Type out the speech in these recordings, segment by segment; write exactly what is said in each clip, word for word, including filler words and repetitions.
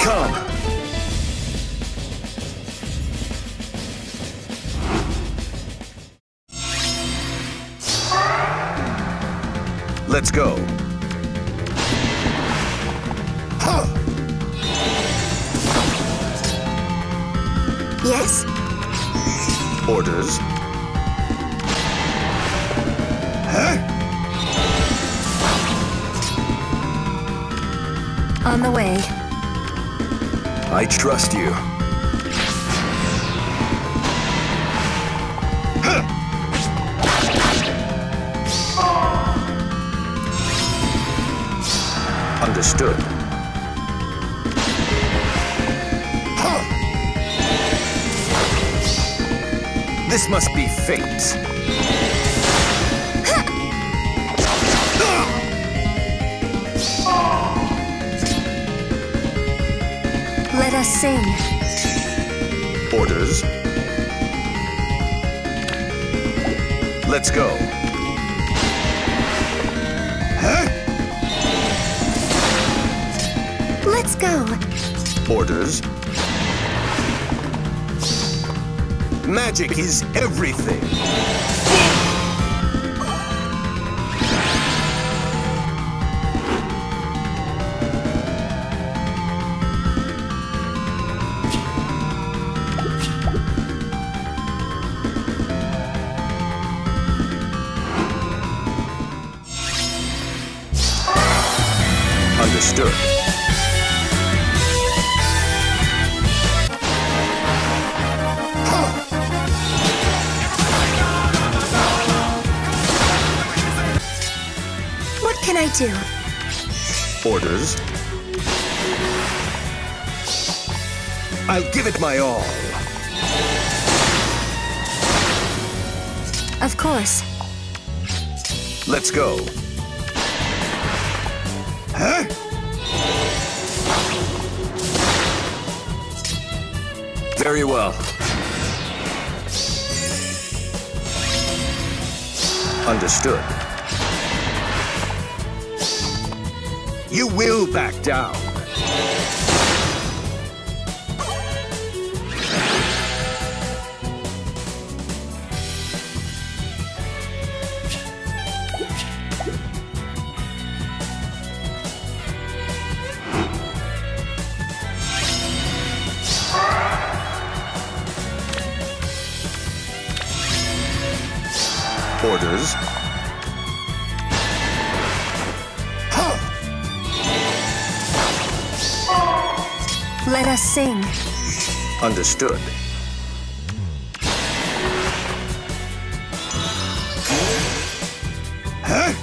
come! Let's go. Huh. Yes? Orders. Huh? On the way. I trust you. Huh. Understood. Huh. This must be fate. Let us sing. Orders. Let's go. Huh? Let's go. Orders. Magic is everything. Understood. What can I do? Orders. I'll give it my all. Of course. Let's go. Huh? Very well. Understood. You will back down. Orders. Huh. Let us sing. Understood. Huh?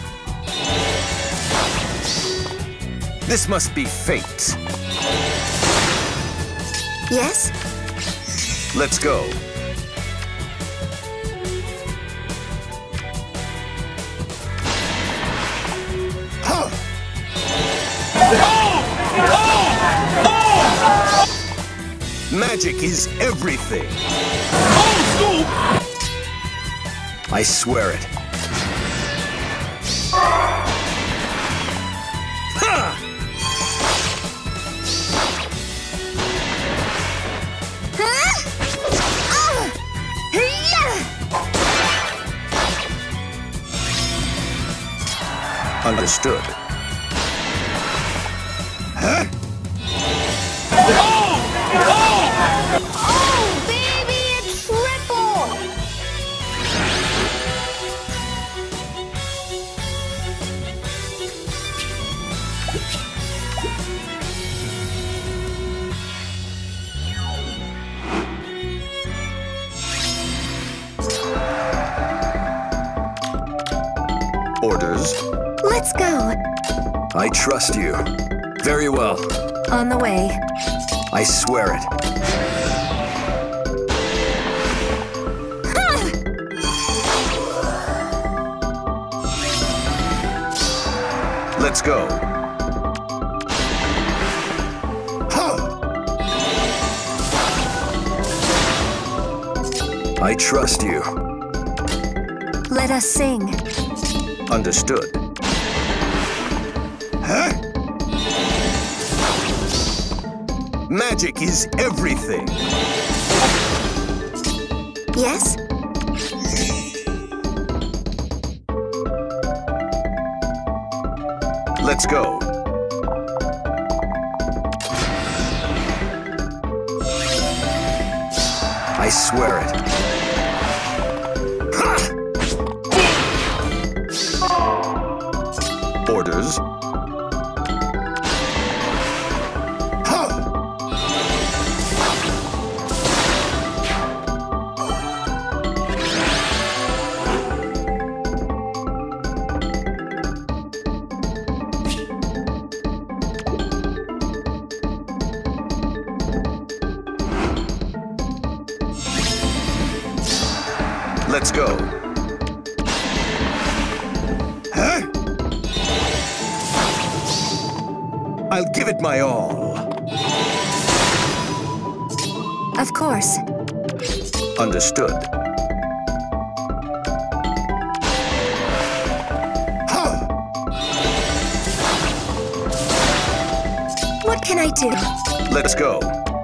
This must be fate. Yes? Let's go. Magic is everything. I swear it. Ha! Huh? Ah! Hiya! Understood. Huh? Oh, baby, a triple! Orders. Let's go. I trust you. Very well. On the way. I swear it. Ha! Let's go. Huh. I trust you. Let us sing. Understood. Huh? Magic is everything. Yes? Let's go. I swear it. Ha! Orders. Ha! Let's go. Huh? I'll give it my all. Of course. Understood. Huh? What can I do? Let's go.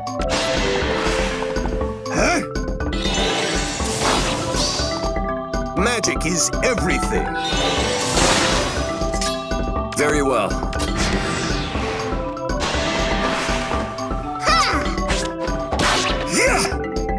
Huh? Magic is everything. Very well. Ha! Yeah!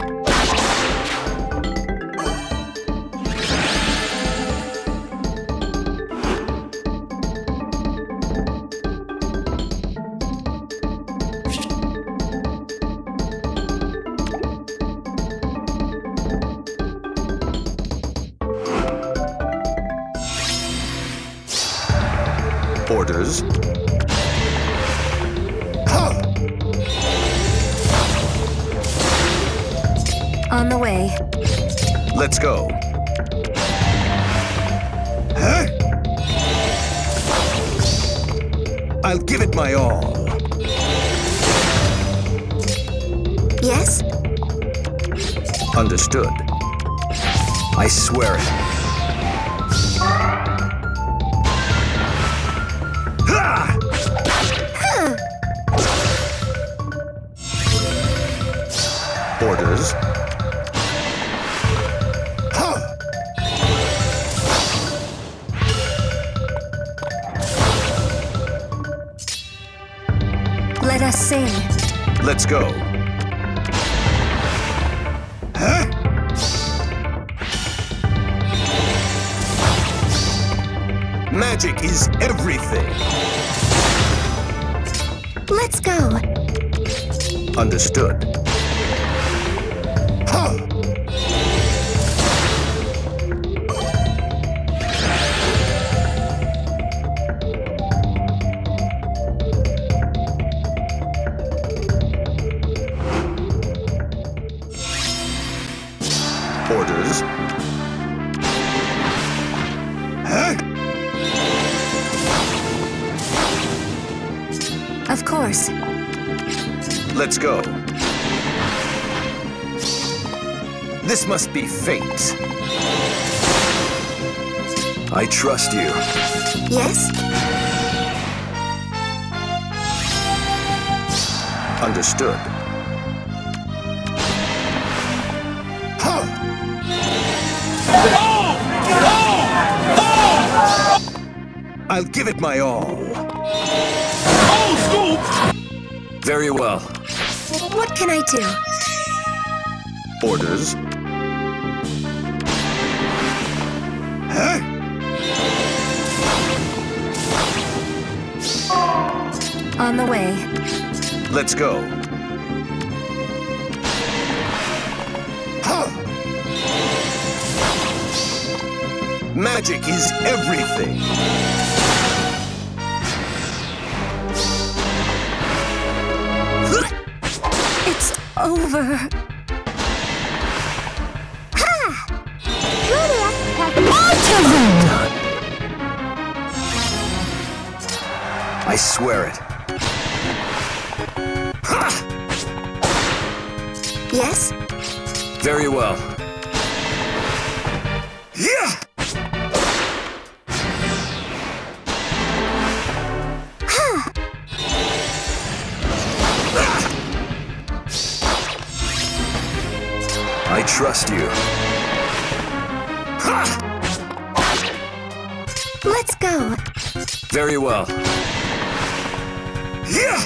Orders. Huh. On the way. Let's go. Huh? I'll give it my all. Yes? Understood. I swear it. Orders. Huh. Let us sing. Let's go. Huh? Magic is everything. Let's go. Understood. Huh. Orders. Huh? Of course. Let's go. This must be fate. I trust you. Yes? Understood. Huh. I'll give it my all. Very well. What can I do? Orders. Huh? On the way. Let's go. Huh. Magic is everything. It's over. Ha! Julia has autism! I swear it. Ha! Yes? Very well. Yeah! Ha! trust you. Ha! Let's go. Very well. Yeah!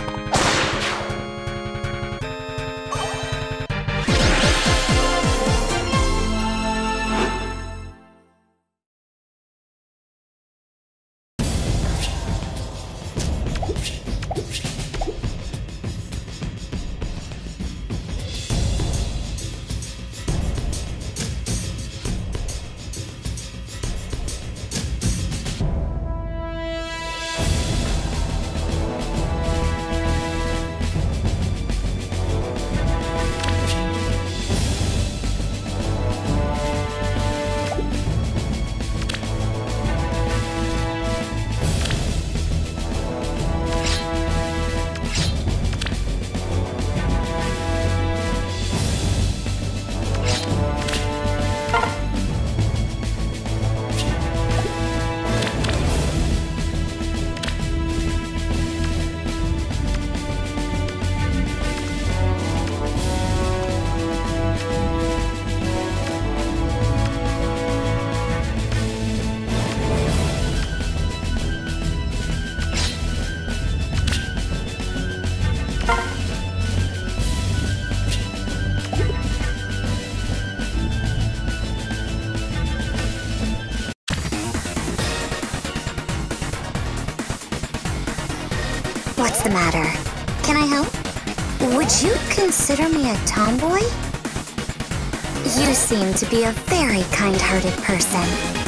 What's the matter? Can I help? Would you consider me a tomboy? You seem to be a very kind-hearted person.